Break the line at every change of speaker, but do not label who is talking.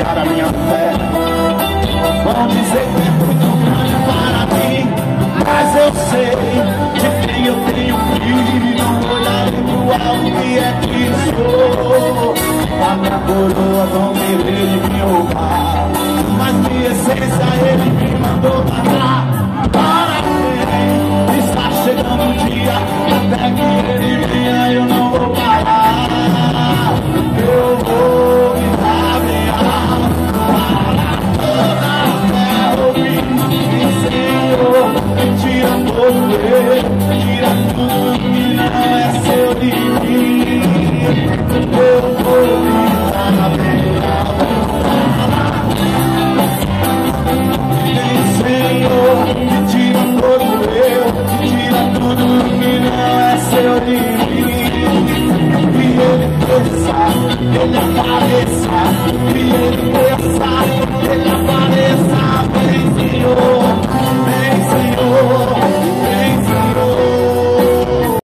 esfriar a minha fé. Vão dizer que é muito grande para mim, mas eu sei de quem eu tenho filho. Não olharei pro alto que é Cristo. A minha coroa vão querer me roubar, mas minha essência ele me mandou matar. Parabéns, está chegando o dia, até que ele venha eu não vou parar. Eu vou me rabear para toda ouvir, Senhor, tira todo eu, tira tudo que não é seu de mim. Eu vou me rabear, Senhor, me tira todo eu, me tira tudo que não é seu de mim. E ele desça, ele apareça, e ele desça.